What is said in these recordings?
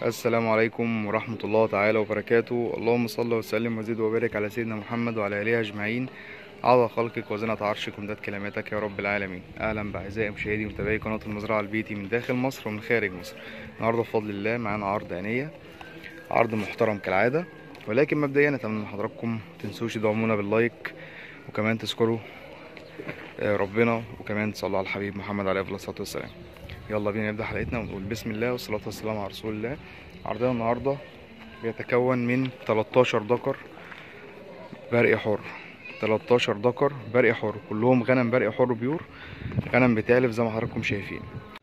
السلام عليكم ورحمة الله تعالى وبركاته. اللهم صل وسلم وزد وبارك على سيدنا محمد وعلى آله أجمعين، عدد خلقك وزنة عرشك ومداد كلماتك يا رب العالمين. أهلا بأعزائي مشاهدي ومتابعي قناة المزرعة البيتي من داخل مصر ومن خارج مصر. النهاردة بفضل الله معانا عرض عينية، عرض محترم كالعادة، ولكن مبدئيا أتمنى من حضراتكم متنسوش تدعمونا باللايك، وكمان تذكروا ربنا، وكمان تصلوا على الحبيب محمد عليه الصلاة والسلام. يلا بينا نبدأ حلقتنا ونقول بسم الله والصلاة والسلام على رسول الله. عرضنا النهاردة بيتكون من 13 ذكر برق حر، 13 ذكر برق حر، كلهم غنم برق حر بيور، غنم بتالف زي ما حضراتكم شايفين.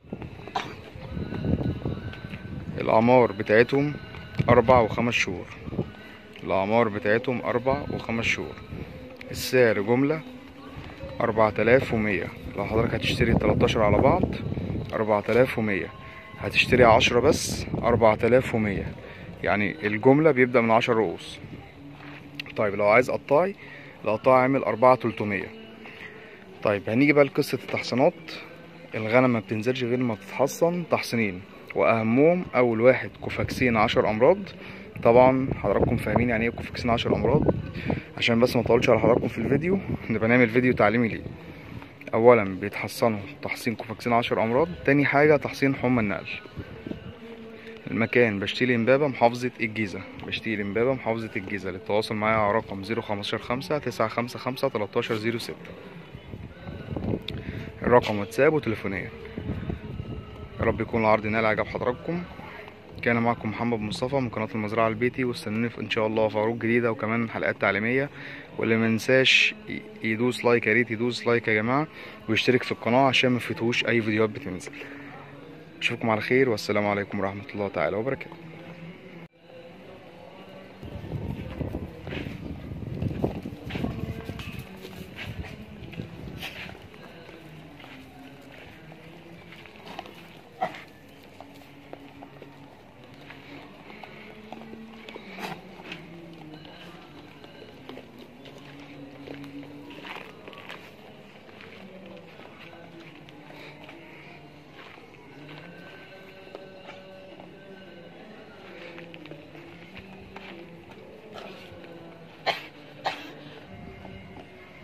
الأعمار بتاعتهم 4 و5 شهور، الأعمار بتاعتهم 4 و5 شهور. السعر جملة 4100. لو حضرتك هتشتري 13 على بعض 4100، هتشتري 10 بس 4100، يعني الجملة بيبدأ من 10 رؤوس. طيب لو عايز قطاعي، القطاعي عامل 4300. طيب هنيجي بقى لقصة التحصينات. الغنم ما بتنزلش غير ما بتتحصن تحصينين، واهمهم اول واحد كوفاكسين 10 امراض. طبعا حضراتكم فاهمين يعني ايه كوفاكسين 10 امراض، عشان بس ما اطولش على حضراتكم في الفيديو، نبقى نعمل فيديو تعليمي ليه. اولا بيتحصنوا تحصين كوفاكسين 10 امراض. تاني حاجة تحصين حمى النقل. المكان بشتيل امبابة محافظة الجيزة، بشتيل امبابة محافظة الجيزة. للتواصل معايا على رقم 015 5 955 1306، الرقم واتساب وتليفونية. يا رب يكون العرض نال اعجاب حضراتكم. كان معكم محمد مصطفى من قناة المزرعة البيتي، واستنوني ان شاء الله في عروض جديدة وكمان حلقات تعليمية. واللي منساش يدوس لايك، يا ريت يدوس لايك يا جماعة، ويشترك في القناة عشان ما يفوتوش اي فيديوهات بتنزل. اشوفكم على خير، والسلام عليكم ورحمة الله تعالى وبركاته. السلام عليكم ورحمة الله وبركاته. النهاردة بفضل الله معانا عرض عينية، عرض محترم كالعادة. النهاردة بفضل الله معانا عرض عينية، عرض محترم كالعادة. كان معاكم محمد مصطفى من قناة المزرعة البيتي، واستنوني ان شاء الله في عروض جديدة وكمان حلقات تعليمية. واللي منساش يدوس لايك، يا ريت يدوس لايك يا جماعة، ويشترك في القناة عشان ما يفوتوش اي فيديوهات بتنزل. اشوفكم على خير، والسلام عليكم ورحمة الله تعالى وبركاته.